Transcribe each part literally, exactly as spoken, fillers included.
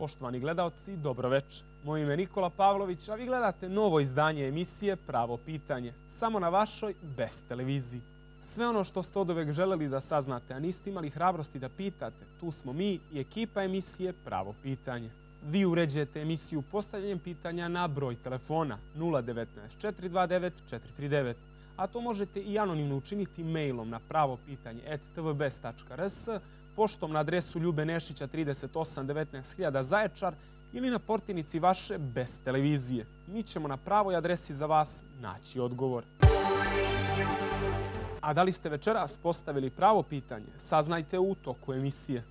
Poštovani gledalci, dobro večer. Moje ime je Nikola Pavlović, a vi gledate novo izdanje emisije Pravo pitanje, samo na vašoj Best televiziji. Sve ono što ste oduvek želeli da saznate, a niste imali hrabrosti da pitate, tu smo mi i ekipa emisije Pravo pitanje. Vi uređujete emisiju postavljanjem pitanja na broj telefona nula devetnaest četiri dva devet četiri tri devet, a to možete i anonimno učiniti mailom na pravopitanje at t v best tačka r s, poštom na adresu Ljube Nešića trideset osam devetnaest hiljada Zaječar ili na portinici vaše Best televizije. Mi ćemo na pravoj adresi za vas naći odgovor. A da li ste večeras postavili pravo pitanje? Saznajte u toku emisije.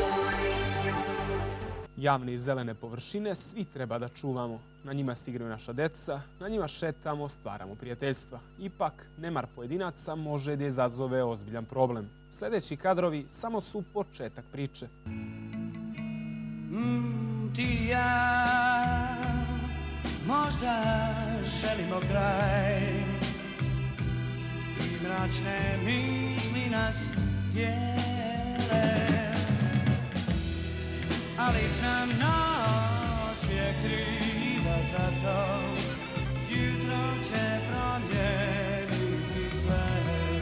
Javne i zelene površine svi treba da čuvamo. Na njima se igraju naša deca, na njima šetamo, stvaramo prijateljstva. Ipak, nemar pojedinaca može da izazove ozbiljan problem. Sljedeći kadrovi samo su početak priče. Mm, ti i ja možda želimo kraj i mračne misli nas dijele, ali znam noć je kriva za to, jutro će promijeniti sve.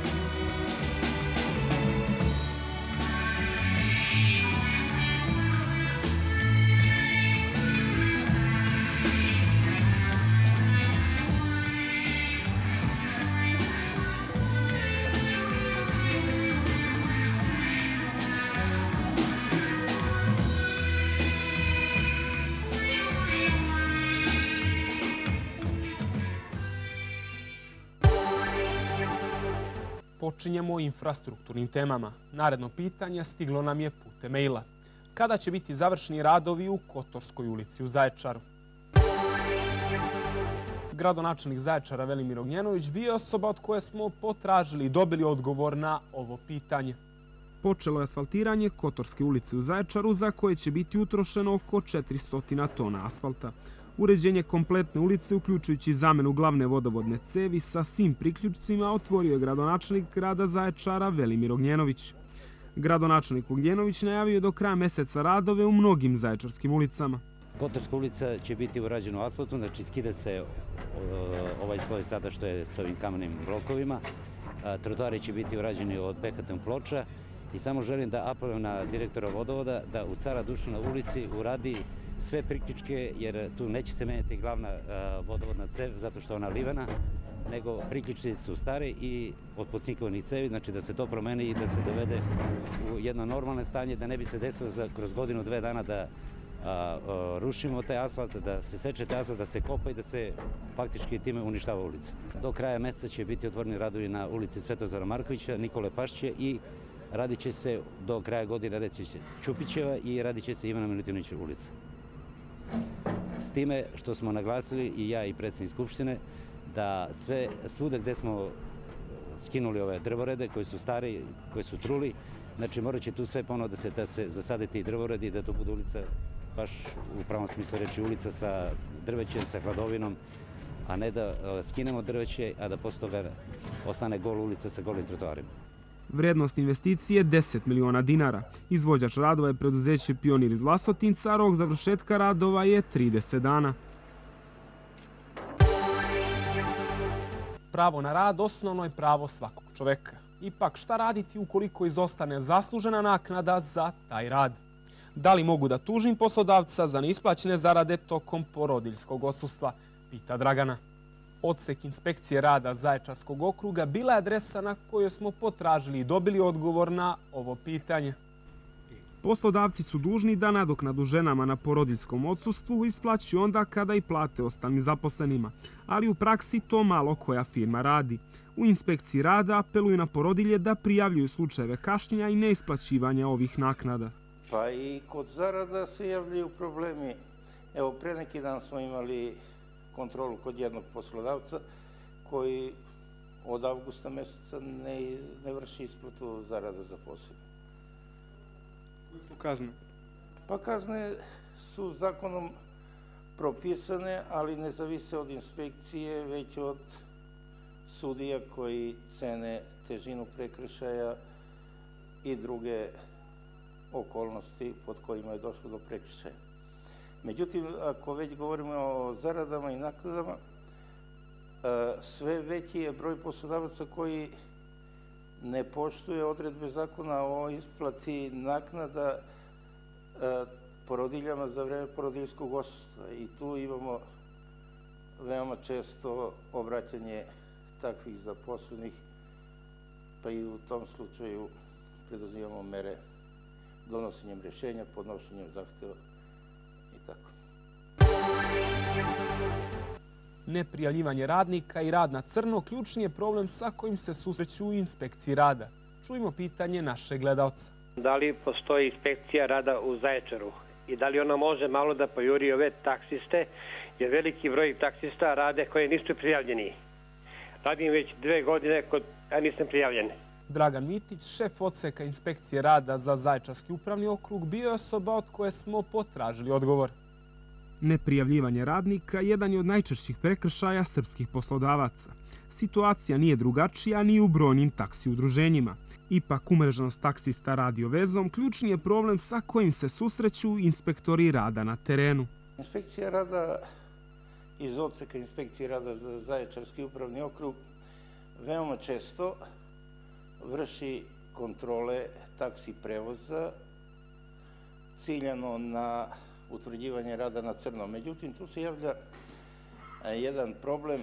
Počinjemo o infrastrukturnim temama. Naredno pitanje stiglo nam je putem maila. Kada će biti završeni radovi u Kotorskoj ulici u Zaječaru? Gradonačelnik Zaječara Velimir Ognjenović bio je osoba od koje smo potražili i dobili odgovor na ovo pitanje. Počelo je asfaltiranje Kotorske ulice u Zaječaru za koje će biti utrošeno oko četiristo tona asfalta. Uređenje kompletne ulice, uključujući zamenu glavne vodovodne cevi sa svim priključcima, otvorio je gradonačelnik grada Zaječara Velimir Ognjenović. Gradonačelnik Ognjenović najavio do kraja meseca radove u mnogim zaječarskim ulicama. Kotorska ulica će biti urađena u asfaltu, znači skida se ovaj sloj sada što je s ovim kamenim blokovima. Trotoari će biti urađeni od beton ploča i samo želim da apelujem na direktora vodovoda da u Cara Dušana ulici uradi sve priključke, jer tu neće se menjati glavna vodovodna cev zato što je ona livena, nego priključci su stari i od podcinkovanih cevi, znači da se to promeni i da se dovede u jedno normalno stanje, da ne bi se desilo za kroz godinu, dve dana da a, a, rušimo taj asfalt, da se seče taj asfalt, da se kopa i da se faktički time uništava ulica. Do kraja mjeseca će biti otvoreni radovi na ulici Svetozara Markovića, Nikole Pašće i radit će se do kraja godine radit će se Čupićeva i radit će se Ivana Milutinovića ulica. S time što smo naglasili i ja i predsjednik Skupštine da sve svuda gdje smo skinuli ove drvorede koji su stari, koji su truli, znači morat će tu sve ponovo da se, da se zasade ti drvoredi i da to bude ulica baš u pravom smislu reći ulica sa drvećem, sa hladovinom, a ne da skinemo drveće, a da posle toga ostane gol ulica sa golim trotoarima. Vrijednost investicije je deset miliona dinara. Izvođač radova je preduzeće Pionir iz Vlasotinca, a rok završetka radova je trideset dana. Pravo na rad osnovno je pravo svakog čoveka. Ipak, šta raditi ukoliko izostane zaslužena naknada za taj rad? Da li mogu da tužim poslodavca za neisplaćene zarade tokom porodiljskog odsustva? Pita Dragana. Odsek inspekcije rada Zaječarskog okruga bila je adresa na kojoj smo potražili i dobili odgovor na ovo pitanje. Poslodavci su dužni da nadoknadu ženama na porodiljskom odsustvu isplaćuju onda kada i plate ostalim zaposlenima, ali u praksi to malo koja firma radi. U inspekciji rada apeluju na porodilje da prijavljuju slučajeve kašnjenja i neisplaćivanja ovih naknada. Pa i kod zarada se javljaju problemi. Evo, pre neki dan smo imali kontrolu kod jednog poslodavca koji od avgusta mjeseca ne, ne vrši isplatu zarada za posao. Koje su kazne? Pa kazne su zakonom propisane, ali ne zavise od inspekcije, već od sudija koji cene težinu prekršaja i druge okolnosti pod kojima je došlo do prekršaja. Međutim, ako već govorimo o zaradama i naknadama, sve veći je broj poslodavaca koji ne poštuje odredbe zakona o isplati naknada porodiljama za vreme porodiljskog odsustva. I tu imamo veoma često obraćanje takvih zaposlenih, pa i u tom slučaju preduzimamo mere donošenjem rješenja, podnošenjem zahtjeva i tako. Neprijavljivanje radnika i rad na crno ključni je problem sa kojim se susreću u inspekciji rada. Čujmo pitanje našeg gledalca. Da li postoji inspekcija rada u Zaječaru i da li ona može malo da pojuri ove taksiste, jer veliki broj taksista rade koje nisu prijavljeni. Radim već dve godine, kod, a nisam prijavljen. Dragan Mitić, šef odseka inspekcije rada za Zaječarski upravni okrug, bio je osoba od koje smo potražili odgovor. Neprijavljivanje radnika jedan je od najčešćih prekršaja srpskih poslodavaca. Situacija nije drugačija ni u brojnim taksi udruženjima. Ipak umreženost taksista radio vezom ključni je problem sa kojim se susreću inspektori rada na terenu. Inspekcija rada iz odseka inspekcije rada za Zaječarski upravni okrug veoma često vrši kontrole taksi prevoza ciljano na utvrđivanje rada na crno. Međutim, tu se javlja jedan problem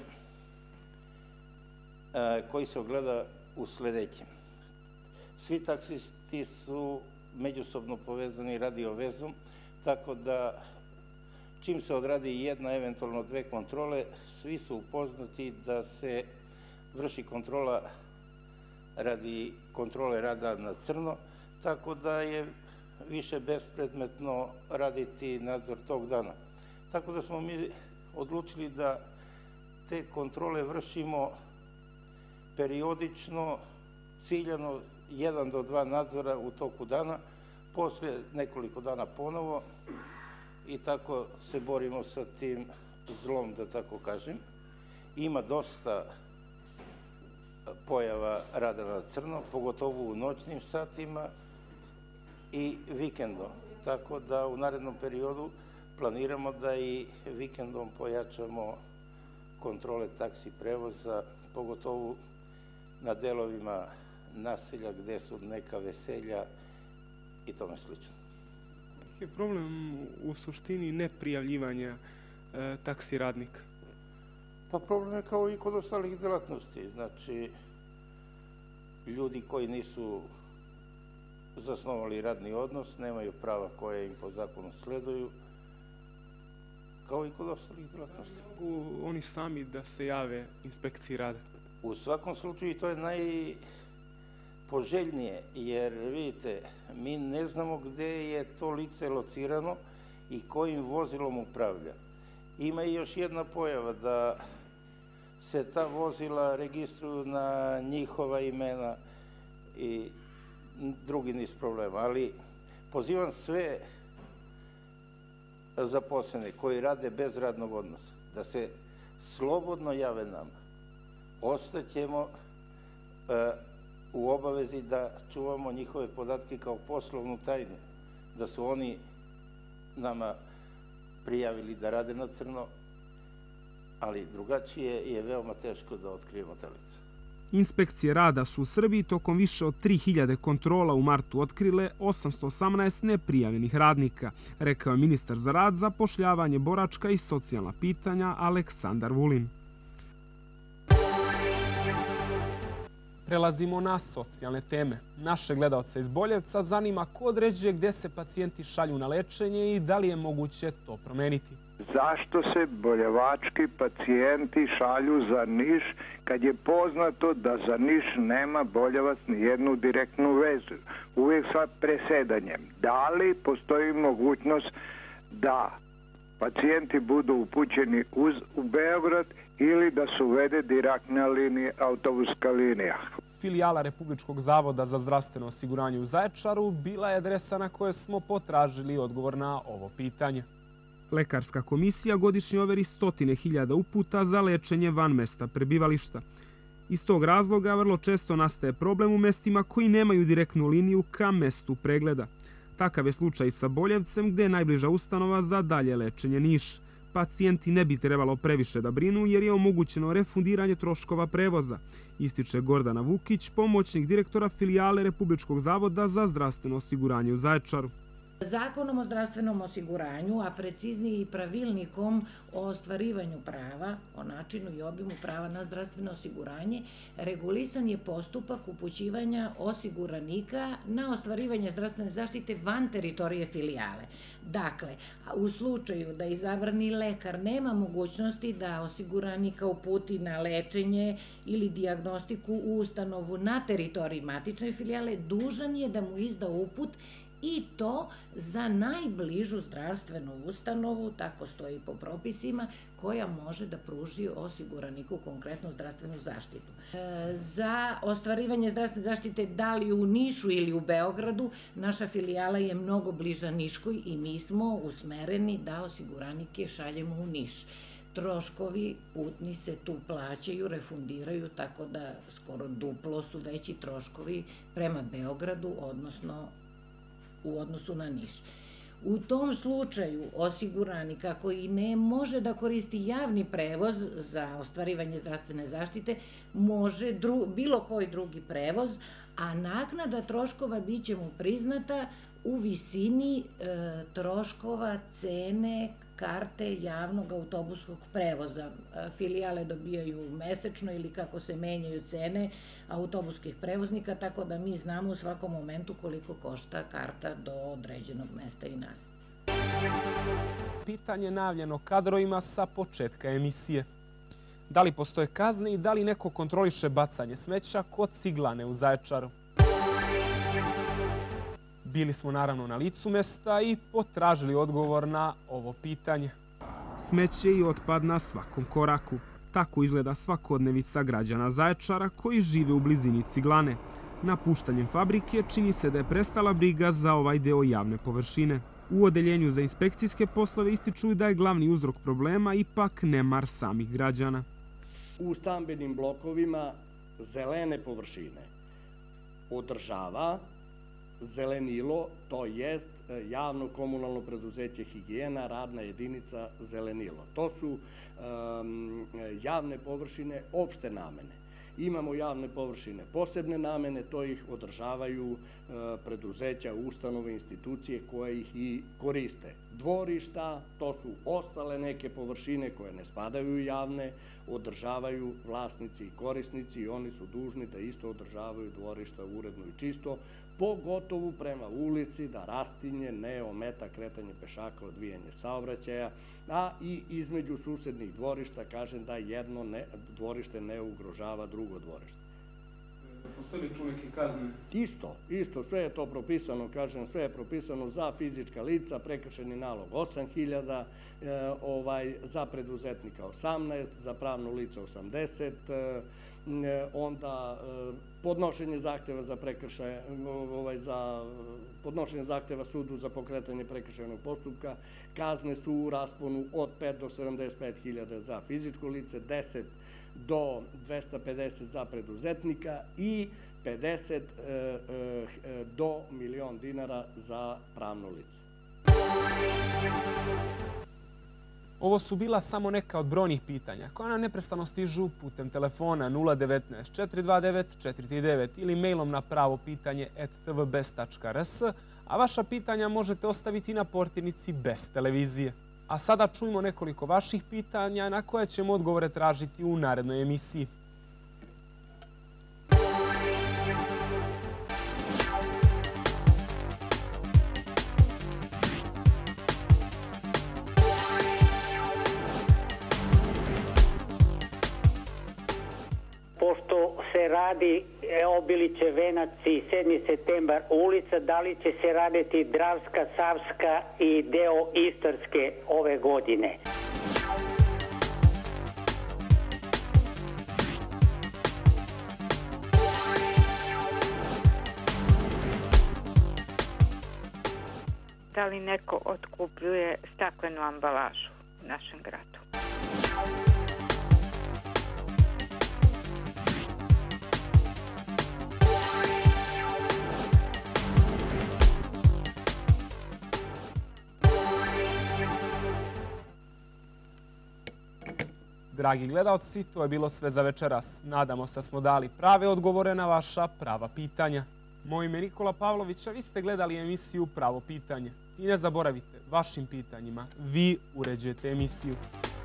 koji se ogleda u sledećem. Svi taksisti su međusobno povezani radio vezom, tako da čim se odradi jedna, eventualno dve kontrole, svi su upoznati da se vrši kontrola radi kontrole rada na crno, tako da je više bespredmetno raditi nadzor tog dana. Tako da smo mi odlučili da te kontrole vršimo periodično, ciljano, jedan do dva nadzora u toku dana, posle nekoliko dana ponovo i tako se borimo sa tim zlom, da tako kažem. Ima dosta pojava rada na crno, pogotovo u noćnim satima i vikendom. Tako da u narednom periodu planiramo da i vikendom pojačamo kontrole taksi prevoza, pogotovo na delovima naselja gde su neka veselja i tome slično. Je problem u suštini neprijavljivanja e, taksi radnika? Pa problem je kao i kod ostalih delatnosti. Znači, ljudi koji nisu zasnovali radni odnos, nemaju prava koje im po zakonu sleduju, kao i kod ostalih delatnosti. Mogu oni sami da se jave inspekciji rada? U svakom slučaju to je najpoželjnije, jer vidite, mi ne znamo gde je to lice locirano i kojim vozilom upravlja. Ima i još jedna pojava da se ta vozila registruju na njihova imena i drugi niz problema, ali pozivam sve zaposlene koji rade bez radnog odnosa da se slobodno jave nama. Ostaćemo u obavezi da čuvamo njihove podatke kao poslovnu tajnu, da su oni nama prijavili da rade na crno, ali drugačije je veoma teško da otkrijemo te lice. Inspekcije rada su u Srbiji tokom više od tri hiljade kontrola u martu otkrile osamsto osamnaest neprijavljenih radnika, rekao je ministar za rad, zapošljavanje, boračka i socijalna pitanja Aleksandar Vulin. Prelazimo na socijalne teme. Naše gledalce iz Boljevca zanima ko određuje gde se pacijenti šalju na lečenje i da li je moguće to promeniti. Zašto se boljevački pacijenti šalju za Niš kad je poznato da za Niš nema Boljevac ni jednu direktnu vezu, uvijek sa presedanjem? Da li postoji mogućnost da pacijenti budu upućeni uz, u Beograd ili da se uvede direktna linija, autobuska linija? Filijala Republičkog zavoda za zdravstveno osiguranje u Zaječaru bila je adresa na kojoj smo potražili odgovor na ovo pitanje. Lekarska komisija godišnje overi stotine hiljada uputa za lečenje van mesta prebivališta. Iz tog razloga vrlo često nastaje problem u mestima koji nemaju direktnu liniju ka mestu pregleda. Takav je slučaj sa Boljevcem, gde je najbliža ustanova za dalje lečenje Niš. Pacijenti ne bi trebalo previše da brinu jer je omogućeno refundiranje troškova prevoza, ističe Gordana Vukić, pomoćnik direktora filijale Republičkog zavoda za zdravstveno osiguranje u Zaječaru. Zakonom o zdravstvenom osiguranju, a preciznije i pravilnikom o ostvarivanju prava, o načinu i obimu prava na zdravstveno osiguranje, regulisan je postupak upućivanja osiguranika na ostvarivanje zdravstvene zaštite van teritorije filijale. Dakle, u slučaju da izabrani lekar nema mogućnosti da osiguranika uputi na lečenje ili dijagnostiku u ustanovu na teritoriji matične filijale, dužan je da mu izda uput i to za najbližu zdravstvenu ustanovu, tako stoji po propisima, koja može da pruži osiguraniku konkretnu zdravstvenu zaštitu. E, za ostvarivanje zdravstvene zaštite da li u Nišu ili u Beogradu, naša filijala je mnogo bliža Niškoj i mi smo usmereni da osiguranike šaljemo u Niš. Troškovi putni se tu plaćaju, refundiraju, tako da skoro duplo su veći troškovi prema Beogradu, odnosno u odnosu na Niš. U tom slučaju osiguranika koji ne može da koristi javni prevoz za ostvarivanje zdravstvene zaštite, može dru, bilo koji drugi prevoz, a naknada troškova bit će mu priznata u visini e, troškova cene karte javnog autobuskog prevoza. Filijale dobijaju mesečno ili kako se menjaju cene autobuskih prevoznika, tako da mi znamo u svakom momentu koliko košta karta do određenog mesta i nas. Pitanje najavljeno kadrovima sa početka emisije. Da li postoje kazne i da li neko kontroliše bacanje smeća kod Ciglane u Zaječaru? Bili smo naravno na licu mesta i potražili odgovor na ovo pitanje. Smeće i otpad na svakom koraku. Tako izgleda svakodnevica građana Zaječara koji žive u blizini Ciglane. Napuštanjem fabrike čini se da je prestala briga za ovaj deo javne površine. U odeljenju za inspekcijske poslove ističu da je glavni uzrok problema ipak nemar samih građana. U stambenim blokovima zelene površine održava Zelenilo, to jest javno komunalno preduzeće Higijena, radna jedinica Zelenilo. To su um, javne površine opšte namene. Imamo javne površine posebne namene, to ih održavaju uh, preduzeća, ustanove, institucije koje ih i koriste. Dvorišta, to su ostale neke površine koje ne spadaju u javne, održavaju vlasnici i korisnici i oni su dužni da isto održavaju dvorišta uredno i čisto, pogotovo prema ulici, da rastinje ne ometa kretanje pešaka, odvijanje saobraćaja, a i između susednih dvorišta, kažem da jedno ne, dvorište ne ugrožava drugo dvorište. Postoji li tu neke kazne? Isto, isto, sve je to propisano, kažem, sve je propisano za fizička lica, prekršajni nalog osam hiljada, e, ovaj, za preduzetnika osamnaest, za pravno lice osamdeset, e, onda e, podnošenje zahteva za prekršaj, ovaj, za podnošenje zahteva sudu za pokretanje prekršajnog postupka, kazne su u rasponu od pet do sedamdeset pet hiljada za fizičko lice, deset do dvesta pedeset za preduzetnika i pedeset e, e, do milion dinara za pravno lice. Ovo su bila samo neka od brojnih pitanja koja nam neprestano stižu putem telefona nula devetnaest četiri dva devet četiri tri devet ili mailom na pravopitanje at t v best tačka r s, a vaša pitanja možete ostaviti na portirnici Best televizije. A sada čujmo nekoliko vaših pitanja na koje ćemo odgovore tražiti u narednoj emisiji. Pošto se radi Obiliće, Venac i sedmi septembar ulica, da li će se raditi Dravska, Savska i deo Istarske ove godine? Da li neko otkupljuje staklenu ambalažu u našem gradu? Dragi gledalci, to je bilo sve za večeras. Nadamo se da smo dali prave odgovore na vaša prava pitanja. Moje ime je Nikola Pavlović, a vi ste gledali emisiju Pravo pitanje. I ne zaboravite, vašim pitanjima vi uređujete emisiju.